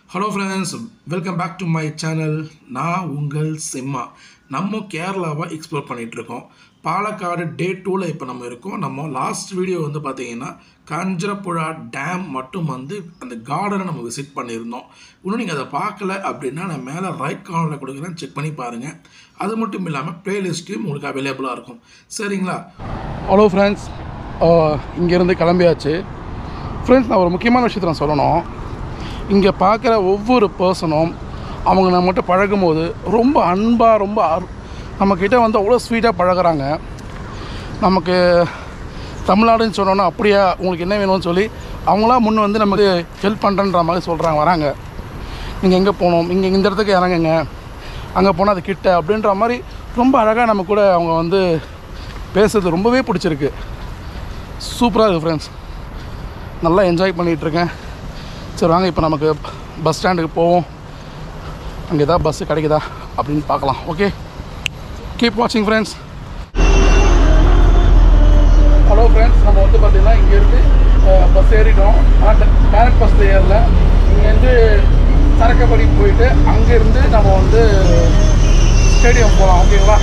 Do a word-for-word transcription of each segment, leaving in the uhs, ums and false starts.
Hello friends, welcome back to my channel. நான் உங்கள் சிம்மா. நம்ம கேரளாவை எக்ஸ்ப்ளோர் பண்ணிட்டு இருக்கோம். பாலக்காடு டே டூவில் இப்போ நம்ம இருக்கோம். நம்ம லாஸ்ட் வீடியோ வந்து பார்த்தீங்கன்னா காஞ்சரப்புழா டேம் மட்டும் வந்து அந்த கார்டனை நம்ம விசிட் பண்ணியிருந்தோம். இன்னும் நீங்கள் அதை பார்க்கல அப்படின்னா நான் மேலே ரைட் கார்னரில் கொடுக்குறேன், செக் பண்ணி பாருங்கள். அது மட்டும் இல்லாமல் ப்ளேலிஸ்ட்டையும் உங்களுக்கு அவைலபிளாக இருக்கும். சரிங்களா? ஹலோ ஃப்ரெண்ட்ஸ், இங்கேருந்து கிளம்பியாச்சு. ஃப்ரெண்ட்ஸ், நான் ஒரு முக்கியமான விஷயத்தை நான் சொல்லணும். இங்கே பார்க்குற ஒவ்வொரு பர்சனும் அவங்க நம்மகிட்ட பழகும்போது ரொம்ப அன்பாக ரொம்ப நம்மக்கிட்ட வந்து அவ்வளோ ஸ்வீட்டாக பழகுறாங்க. நமக்கு தமிழ்நாடுன்னு சொன்னோன்னா அப்படியே உங்களுக்கு என்ன வேணும்னு சொல்லி அவங்களாம் முன் வந்து நமக்கு ஹெல்ப் பண்ணுறன்ற மாதிரி சொல்கிறாங்க, வராங்க. நீங்கள் எங்கே போகணும், இங்கே இந்த இடத்துக்கு இறங்குங்க, அங்கே போனால் அது கிட்ட அப்படின்ற மாதிரி ரொம்ப அழகாக நம்ம கூட அவங்க வந்து பேசுறது ரொம்பவே பிடிச்சிருக்கு. சூப்பராக இருக்குது ஃப்ரெண்ட்ஸ், நல்லா என்ஜாய் பண்ணிகிட்ருக்கேன். சரி வாங்க, இப்போ நமக்கு பஸ் ஸ்டாண்டுக்கு போவோம். அங்கே ஏதாவது பஸ்ஸு கிடைக்குதா அப்படின்னு பார்க்கலாம். ஓகே, கீப் வாட்சிங் ஃப்ரெண்ட்ஸ். ஹலோ ஃப்ரெண்ட்ஸ், நம்ம வந்து பார்த்திங்கன்னா இங்கேருந்து பஸ் ஏறிட்டோம். ஆனால் டேரக்ட் பஸ்ஸில் ஏறல. இங்கேருந்து சரக்கப்படி போயிட்டு அங்கேருந்து நம்ம வந்து ஸ்டேடியம் போகலாம். ஓகேங்களா?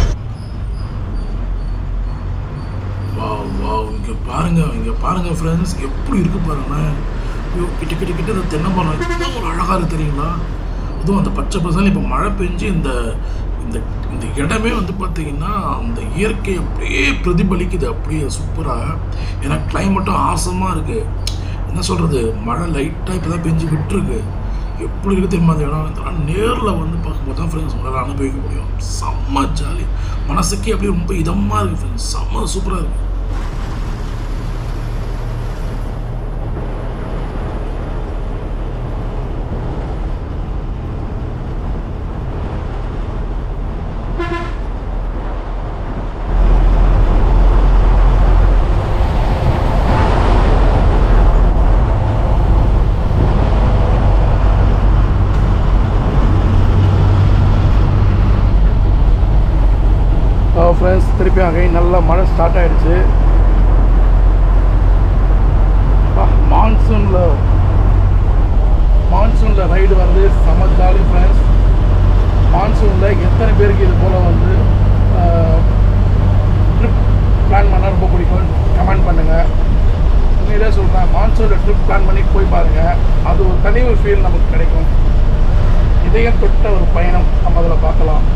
வா வா இங்கே பாருங்கள், இங்கே பாருங்கள் ஃப்ரெண்ட்ஸ், எப்படி இருக்குது பாருங்கள். ஐயோ, கிட்ட கிட்ட கிட்ட இந்த தென்னை மரம் இதுதான் ஒரு அழகாக இருக்குது தெரியுங்களா? அதுவும் அந்த பச்சை பசங்க இப்போ மழை பெஞ்சு இந்த இந்த இந்த இடமே வந்து பார்த்திங்கன்னா அந்த இயற்கை அப்படியே பிரதிபலிக்குது, அப்படியே சூப்பராக. ஏன்னா கிளைமேட்டும் ஆசமாக இருக்குது. என்ன சொல்கிறது, மழை லைட்டாக இப்போ தான் பெஞ்சு விட்டுருக்கு. எப்படி இருக்குது தெரியுமா அந்த இடம்? இதெல்லாம் நேரில் வந்து பார்க்கும்போது தான் ஃப்ரெண்ட்ஸ் உங்களால் அனுபவிக்க முடியும். செம்ம ஜாலி, மனசுக்கே அப்படியே ரொம்ப இதமாக இருக்குது ஃப்ரெண்ட்ஸ், செம்ம சூப்பராக இருக்குது. ஃப்ரெண்ட்ஸ், திருப்பி அங்கே நல்லா மழை ஸ்டார்ட் ஆகிடுச்சு. மான்சூனில் மான்சூனில் ரைடு வந்து செம ஜாலி ஃப்ரெண்ட்ஸ். மான்சூனில் எத்தனை பேருக்கு இது போல் வந்து ட்ரிப் பிளான் பண்ணால் ரொம்ப பிடிக்கும் கமெண்ட் பண்ணுங்கள். உண்மையிலே சொல்கிறேன், மான்சூனில் ட்ரிப் பிளான் பண்ணி போய் பாருங்கள். அது ஒரு தனி ஒரு ஃபீல் நமக்கு கிடைக்கும். இதயம் தொட்ட ஒரு பயணம் நம்ம அதில் பார்க்கலாம்.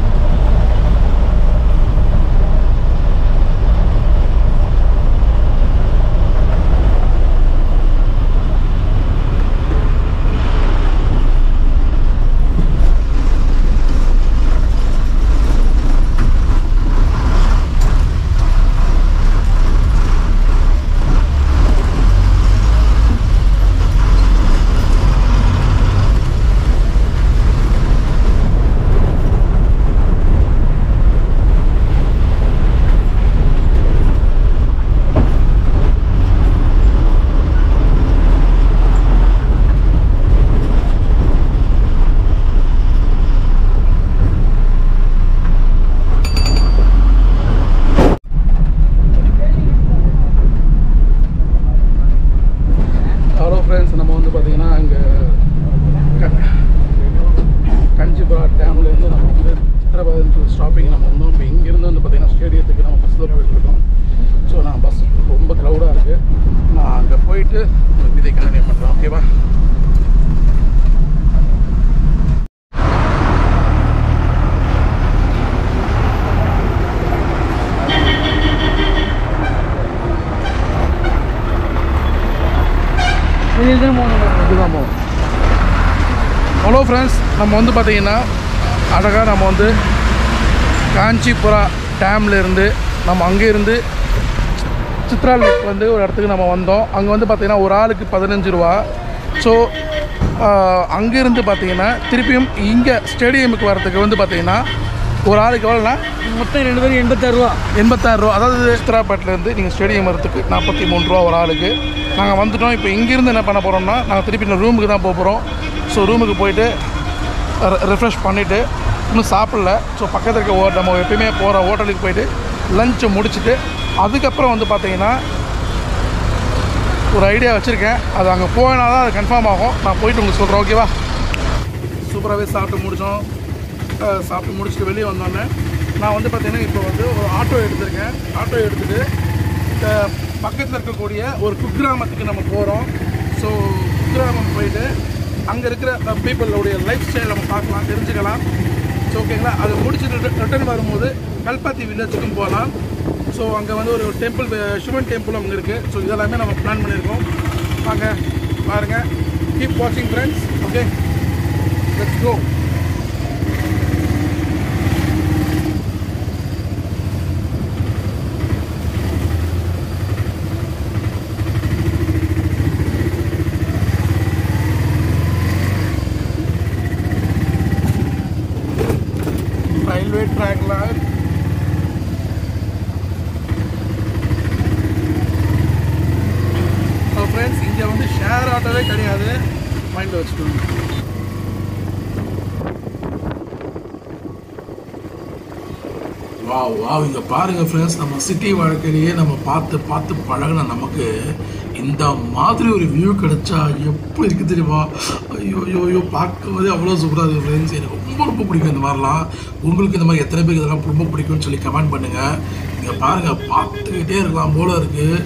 நம்ம வந்து பார்த்திங்கன்னா இங்கே காஞ்சிபுரா டேம்லேருந்து நம்ம வந்து சித்திரபாதன் ஸ்டாப்பிங் நம்ம வந்தோம். இப்போ இங்கேருந்து வந்து பார்த்திங்கன்னா ஸ்டேடியத்துக்கு நம்ம பஸ்ஸில் போயிட்டுருக்கோம். ஸோ நான் பஸ் ரொம்ப க்ரௌடாக இருக்குது. நான் அங்கே போயிட்டு இதை கண்டினியூ பண்ணுறேன். ஓகேவா? இதுதான் போகும். ஹலோ ஃப்ரெண்ட்ஸ், நம்ம வந்து பார்த்திங்கன்னா அழகாக நம்ம வந்து காஞ்சிபுரா டேம்லேருந்து நம்ம அங்கேருந்து சித்ரா லேக் வந்து ஒரு இடத்துக்கு நம்ம வந்தோம். அங்கே வந்து பார்த்திங்கன்னா ஒரு ஆளுக்கு பதினஞ்சு ரூபா. ஸோ அங்கேருந்து பார்த்திங்கன்னா திருப்பியும் இங்கே ஸ்டேடியமுக்கு வரத்துக்கு வந்து பார்த்திங்கன்னா ஒரு ஆளுக்கு எவ்வளோனா மொத்தம் ரெண்டு பேரும் எண்பத்தாறு ரூபா எண்பத்தாறு ரூபா. அதாவது சித்ராப்பேட்டிலேருந்து நீங்கள் ஸ்டேடியம் வரத்துக்கு நாற்பத்தி மூணு ரூபா ஒரு ஆளுக்கு. நாங்கள் வந்துவிட்டோம். இப்போ இங்கேருந்து என்ன பண்ண போகிறோம்னா நாங்கள் திருப்பி இந்த ரூமுக்கு தான் போக போகிறோம். ஸோ ரூமுக்கு போயிட்டு ரெஃப்ரெஷ் பண்ணிவிட்டு இன்னும் சாப்பிடல. ஸோ பக்கத்தில் இருக்க ஓ நம்ம எப்பயுமே போகிற ஹோட்டலுக்கு போயிட்டு லஞ்சை முடிச்சுட்டு அதுக்கப்புறம் வந்து பார்த்திங்கன்னா ஒரு ஐடியா வச்சுருக்கேன். அது அங்கே போனால் தான் அது கன்ஃபார்ம் ஆகும். நான் போயிட்டு உங்களுக்கு சொல்கிறேன். ஓகேவா? சூப்பராகவே சாப்பிட்டு முடித்தோம். சாப்பிட்டு முடிச்சுட்டு வெளியே வந்தோடனே நான் வந்து பார்த்திங்கன்னா இப்போ வந்து ஒரு ஆட்டோ எடுத்திருக்கேன். ஆட்டோ எடுத்துகிட்டு இந்த பக்கத்தில் இருக்கக்கூடிய ஒரு குக்கிராமத்துக்கு நம்ம போகிறோம். ஸோ குக்கிராமம் போயிட்டு அங்கே இருக்கிற பீப்புளுடைய லைஃப் ஸ்டைல் நம்ம பார்க்கலாம், தெரிஞ்சுக்கலாம். ஸோ ஓகேங்களா, அதை முடிச்சுட்டு ரிட்டர்ன் வரும்போது கல்பாத்தி வில்லேஜுக்கும் போகலாம். ஸோ அங்கே வந்து ஒரு டெம்பிள், சிவன் டெம்பிள் அங்கே இருக்குது. ஸோ இதெல்லாமே நம்ம பிளான் பண்ணியிருக்கோம். வாங்க பாருங்கள், கீப் வாட்சிங் friends. Okay, let's go. Railway ட்ராக்ல ஃப்ரெண்ட்ஸ் இங்கே வந்து ஷேர் ஆட்டோவே கிடையாது, மைண்டில் வச்சுக்கோங்க. வா வா இங்கே பாருங்கள் ஃப்ரெண்ட்ஸ், நம்ம சிட்டி வாழ்க்கையிலேயே நம்ம பார்த்து பார்த்து பழகின நமக்கு இந்த மாதிரி ஒரு வியூ கிடைச்சா எப்படி இருக்குது தெரியுமா? ஐயோ ஐயோ ஐயோ பார்க்கும்போதே அவ்வளோ சூப்பராக இருக்குது ஃப்ரெண்ட்ஸ். எனக்கு ரொம்ப ரொம்ப பிடிக்கும் இந்த மாதிரிலாம். உங்களுக்கு இந்த மாதிரி எத்தனை பேருக்கு இதெல்லாம் ரொம்ப பிடிக்கும்னு சொல்லி கமெண்ட் பண்ணுங்கள். இங்கே பாருங்கள், பார்த்துக்கிட்டே இருக்கலாம் போல இருக்குது.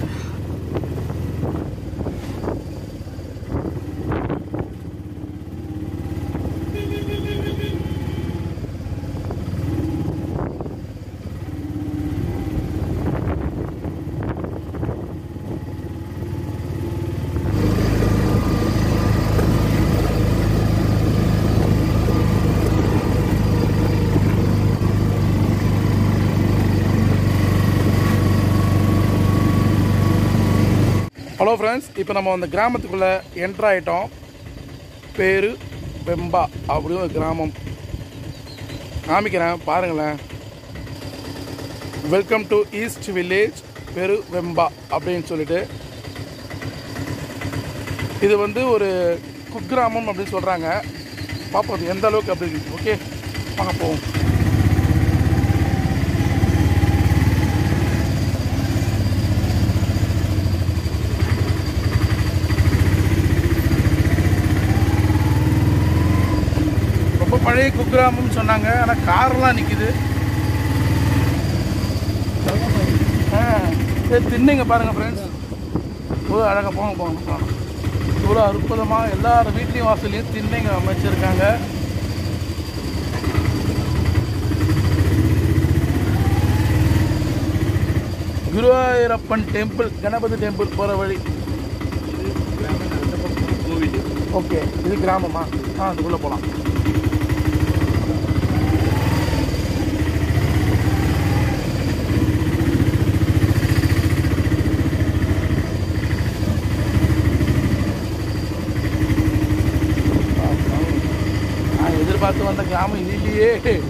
ஹலோ ஃப்ரெண்ட்ஸ், இப்போ நம்ம அந்த கிராமத்துக்குள்ளே என்ட்ரு ஆகிட்டோம். பேரு வெம்பா அப்படின்னு ஒரு கிராமம் காமிக்கிறேன் பாருங்களேன். வெல்கம் டு ஈஸ்ட் வில்லேஜ் பெரு வெம்பா அப்படின்னு சொல்லிட்டு. இது வந்து ஒரு குக்கிராமம் அப்படின்னு சொல்கிறாங்க. பார்ப்போம் எந்த அளவுக்கு அப்படி இருக்குது. ஓகே, வாங்க போவோம். பழைய குக்கிராமம்னு சொன்னாங்க, ஆனால் கார்லாம் நிற்கிது. திண்ணைங்க பாருங்கள் ஃப்ரெண்ட்ஸ், இவ்வளோ அழகாக போங்க போங்க போங்க. இவ்வளோ அற்புதமாக எல்லார் வீட்லேயும் வாசல்லையும் திண்ணைங்க அமைச்சிருக்காங்க. குருவாயூரப்பன் டெம்பிள், கணபதி டெம்பிள் போகிற வழி. ஓகே, இது கிராமமா? ஆ, அதுக்குள்ளே போகலாம். பார்த்து வந்த கிராமம் இது இல்லையே.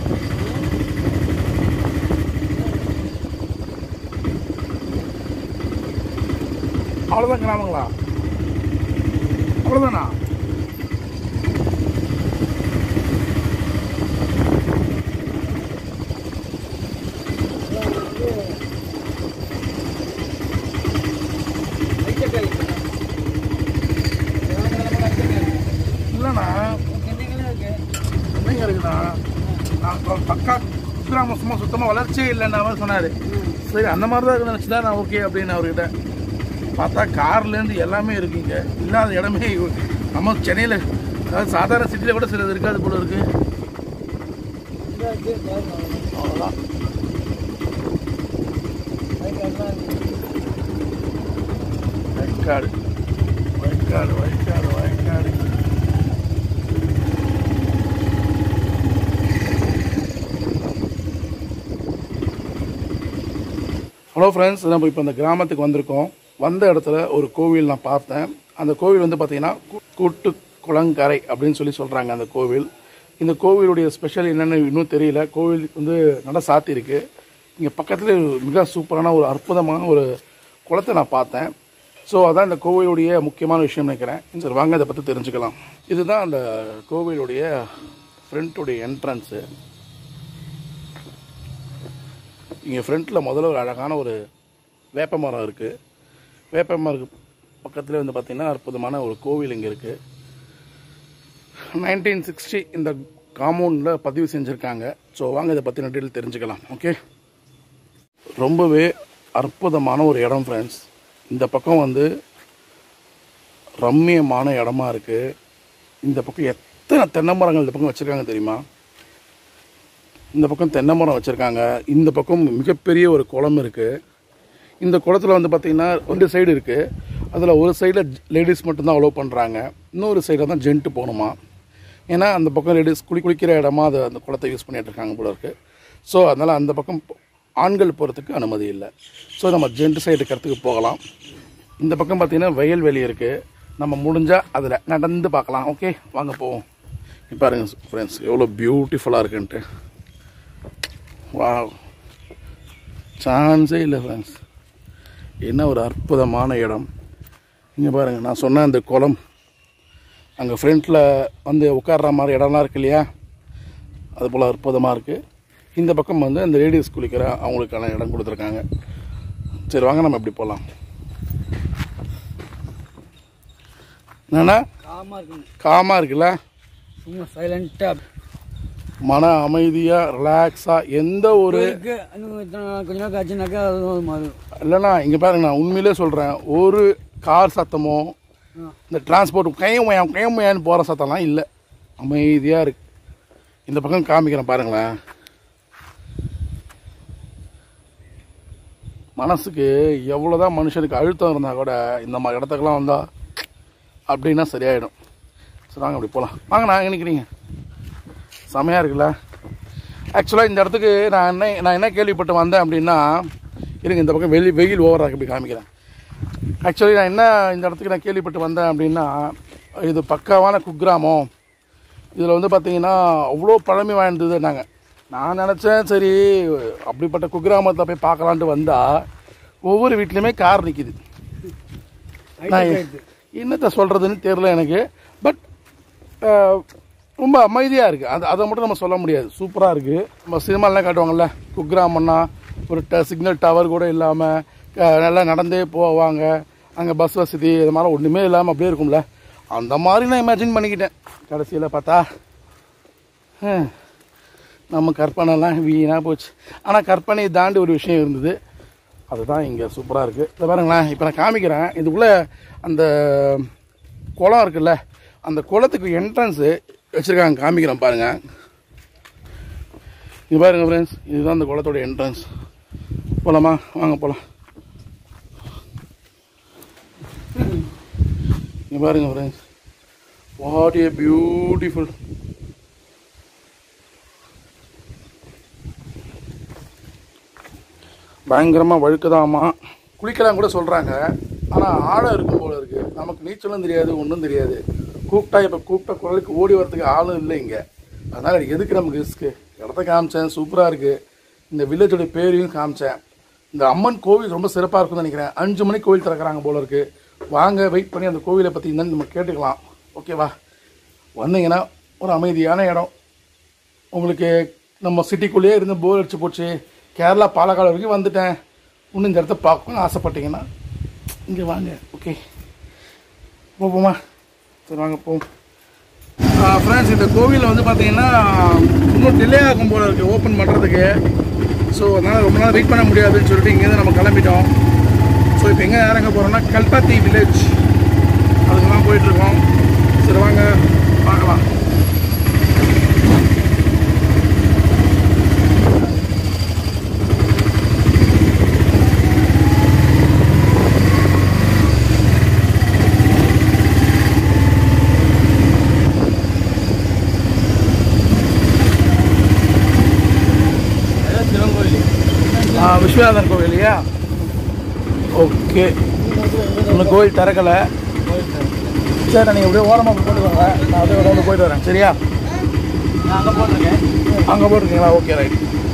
அவ்வளோதான் கிராமங்களா? அவ்வளோதானா? இல்லைண்ணா, என்னங்க இருக்குண்ணா, நான் பக்கா கிராமம் சும்மா சுத்தமாக வளர்ச்சியே இல்லைன்னா அவர் சொன்னார். சரி, அந்த மாதிரி தான் இருக்குன்னு நினச்சி தான் நான் ஓகே அப்படின்னு அவர்கிட்ட. பார்த்தா கார்லேருந்து எல்லாமே இருக்குங்க, இல்லாத இடமே. நம்ம சென்னையில், அதாவது சாதாரண சிட்டியில் கூட சிலது இருக்காது போல இருக்கு. அவ்வளோதான். வயக்காடு வயக்காடு வயக்காடு வயக்காடு ஹலோ ஃப்ரெண்ட்ஸ், நம்ம இப்போ இந்த கிராமத்துக்கு வந்திருக்கோம். வந்த இடத்துல ஒரு கோவில் நான் பார்த்தேன். அந்த கோவில் வந்து பார்த்தீங்கன்னா கூட்டு குளங்கரை அப்படின்னு சொல்லி சொல்கிறாங்க அந்த கோவில். இந்த கோவிலுடைய ஸ்பெஷல் என்னென்னு இன்னும் தெரியல. கோவில் வந்து நல்லா சாத்தி இருக்கு. இங்கே பக்கத்தில் மிக சூப்பரான ஒரு அற்புதமான ஒரு குளத்தை நான் பார்த்தேன். ஸோ அதான் இந்த கோவிலுடைய முக்கியமான விஷயம் நினைக்கிறேன். சரி, வாங்க அதை பற்றி தெரிஞ்சுக்கலாம். இதுதான் அந்த கோவிலுடைய ஃப்ரண்ட்டுடைய என்ட்ரன்ஸு. இங்கே ஃப்ரண்ட்டில் முதல்ல ஒரு அழகான ஒரு வேப்ப மரம் இருக்குது. வேப்ப மரம் பக்கத்தில் வந்து பார்த்திங்கன்னா அற்புதமான ஒரு கோவில் இங்கே இருக்குது. நைன்டீன் சிக்ஸ்டி இந்த காம்பவுண்டில் பதிவு செஞ்சுருக்காங்க. ஸோ வாங்க இதை பற்றின டீட்டெயில் தெரிஞ்சுக்கலாம். ஓகே, ரொம்பவே அற்புதமான ஒரு இடம் ஃப்ரெண்ட்ஸ். இந்த பக்கம் வந்து ரம்மியமான இடமா இருக்குது. இந்த பக்கம் எத்தனை தென்னை மரங்கள் இந்த பக்கம் வச்சுருக்காங்க தெரியுமா? இந்த பக்கம் தென்னை மரம் வச்சுருக்காங்க. இந்த பக்கம் மிகப்பெரிய ஒரு குளம் இருக்குது. இந்த குளத்தில் வந்து பார்த்திங்கன்னா ரெண்டு சைடு இருக்குது. அதில் ஒரு சைடில் லேடிஸ் மட்டும்தான் அலோவ் பண்ணுறாங்க, இன்னொரு சைடில் தான் ஜென்ட்டு போகணுமா. ஏன்னா அந்த பக்கம் லேடிஸ் குளி குளிக்கிற இடமா அதை அந்த குளத்தை யூஸ் பண்ணிகிட்டு இருக்காங்க போல இருக்குது. ஸோ அதனால் அந்த பக்கம் ஆண்கள் போகிறதுக்கு அனுமதி இல்லை. ஸோ நம்ம ஜென்ட் சைடு இருக்கிறதுக்கு போகலாம். இந்த பக்கம் பார்த்திங்கன்னா வயல்வெளி இருக்குது. நம்ம முடிஞ்சால் அதில் நடந்து பார்க்கலாம். ஓகே, வாங்க போவோம். இப்போ பாருங்க ஃப்ரெண்ட்ஸ் எவ்வளோ பியூட்டிஃபுல்லாக இருக்குன்ட்டு. வா, சான்ஸே இல்லை ஃப்ரெண்ட்ஸ். என்ன ஒரு அற்புதமான இடம். இங்கே பாருங்கள், நான் சொன்ன அந்த குளம் அங்கே ஃப்ரண்ட்டில் வந்து உட்கார்ற மாதிரி இடம்லாம் இருக்கு இல்லையா, அது போல் அற்புதமாக இருக்குது. இந்த பக்கம் வந்து அந்த லேடிஸ் குளிக்கிற அவங்களுக்கான இடம் கொடுத்துருக்காங்க. சரி வாங்க நம்ம எப்படி போகலாம். என்னன்னா காமாக இருக்குல்ல, சைலண்டாக மன அமைதியாக ரிலாக்ஸாக எந்த ஒரு கொஞ்ச நாள் ஆச்சுனாக்கா இல்லைண்ணா. இங்கே பாருங்க, நான் உண்மையிலே சொல்கிறேன், ஒரு கார் சத்தமோ இந்த டிரான்ஸ்போர்ட் கையமையான் கையமையான்னு போகிற சத்தம்லாம் இல்லை. அமைதியாக இருக்கு. இந்த பக்கம் காமிக்கிறேன் பாருங்களேன். மனசுக்கு எவ்வளோதான் மனுஷனுக்கு அழுத்தம் இருந்தால் கூட இந்த மாதிரி இடத்துக்கெல்லாம் வந்தால் அப்படின்னா சரியாயிடும். சரி வாங்க அப்படி போகலாம். வாங்க, நான் எங்கே நிற்கிறீங்க? செமையாக இருக்குல்ல. ஆக்சுவலாக இந்த இடத்துக்கு நான் என்ன நான் என்ன கேள்விப்பட்டு வந்தேன் அப்படின்னா, இருங்க இந்த பக்கம் வெளி வெயில் ஓவராக இப்படி காமிக்கிறேன். ஆக்சுவலி நான் என்ன இந்த இடத்துக்கு நான் கேள்விப்பட்டு வந்தேன் அப்படின்னா, இது பக்காவான குக்கிராமம். இதில் வந்து பார்த்திங்கன்னா அவ்வளோ பழமை வாய்ந்தது. நாங்கள் நான் நினச்சேன் சரி அப்படிப்பட்ட குக்கிராமத்தில் போய் பார்க்கலான்ட்டு வந்தால் ஒவ்வொரு வீட்லேயுமே கார் நிற்கிது. நான் என்னத்தை சொல்கிறதுன்னு தெரில எனக்கு. பட் ரொம்ப அமைதியாக இருக்குது. அது அதை மட்டும் நம்ம சொல்ல முடியாது. சூப்பராக இருக்குது. நம்ம சினிமாலாம் காட்டுவாங்கள்ல, குக்கிராமன்னா ஒரு ட சிக்னல் டவர் கூட இல்லாமல் நல்லா நடந்தே போவாங்க, அங்கே பஸ் வசதி இது மாதிரி ஒன்றுமே இல்லாமல் அப்படியே இருக்கும்ல, அந்த மாதிரி நான் இமேஜின் பண்ணிக்கிட்டேன். கடைசியில் பார்த்தா நம்ம கற்பனைலாம் வீணாக போச்சு. ஆனால் கற்பனையை தாண்டி ஒரு விஷயம் இருந்தது, அதுதான் இங்கே சூப்பராக இருக்குது. இதை பாருங்களேன், இப்போ நான் காமிக்கிறேன். இதுக்குள்ளே அந்த குளம் இருக்குல்ல, அந்த குளத்துக்கு என்ட்ரன்ஸு வச்சுருக்காங்க, காமிக்கிறேன் பாருங்கள். இது பாருங்கள் ஃப்ரெண்ட்ஸ், இதுதான் அந்த குளத்தோட என்ட்ரன்ஸ். போகலாமா? வாங்க போகலாம். இங்கே பாருங்க ஃப்ரெண்ட்ஸ், வாட் ஏ பியூட்டிஃபுல். பயங்கரமாக வழுக்குதாமா, குளிக்கலாம் கூட சொல்கிறாங்க. ஆனால் ஆழம் இருக்கும் போல இருக்குது. நமக்கு நீச்சலும் தெரியாது, ஒன்றும் தெரியாது. கூப்பிட்டா இப்போ கூப்பிட்ட குரலுக்கு ஓடி வரதுக்கு ஆளும் இல்லை இங்கே. அதனால் எதுக்கு நமக்கு ரிஸ்க்கு. இடத்த காமிச்சேன், சூப்பராக இருக்குது. இந்த வில்லேஜோட பேரையும் காமிச்சேன். இந்த அம்மன் கோவில் ரொம்ப சிறப்பாக இருக்குன்னு நினைக்கிறேன். அஞ்சு மணிக்கு கோவில் திறக்கிறாங்க போல இருக்குது. வாங்க வெயிட் பண்ணி அந்த கோவிலை பற்றி என்னன்னு நம்ம கேட்டுக்கலாம். ஓகேவா? வந்தீங்கன்னா ஒரு அமைதியான இடம். உங்களுக்கு நம்ம சிட்டிக்குள்ளேயே இருந்து போர் அடிச்சு போச்சு, கேரளா பாலக்காடு வரைக்கும் வந்துட்டேன், இன்னும் இந்த இடத்த பார்க்கணும்னு ஆசைப்பட்டீங்கன்னா இங்கே வாங்க. ஓகே, போவோமா? சரி வாங்க போவோம். ஃப்ரெண்ட்ஸ், இந்த கோவிலில் வந்து பார்த்தீங்கன்னா இன்னும் டிலே ஆகும் போல இருக்குது ஓப்பன் பண்ணுறதுக்கு. ஸோ அதனால் ரொம்ப நாள் வெயிட் பண்ண முடியாதுன்னு சொல்லிட்டு இங்கேருந்து நம்ம கிளம்பிட்டோம். ஸோ இப்போ எங்கே இறங்க போகிறோம்னா கல்பாத்தி வில்லேஜ், அதுக்கெல்லாம் போயிட்டுருக்கோம். சரி வாங்க பார்க்கலாம். விஸ்வநாதன் கோவில் இல்லையா? ஓகே, இன்னும் கோவில் திறக்கலை. சரி, நீங்கள் இப்படியே ஓரமாக போட்டு வாங்க, நான் அப்படியே வந்து போயிட்டு வரேன். சரியா? அங்கே போட்டிருக்கேன். அங்கே போட்டிருக்கீங்களா? Okay right.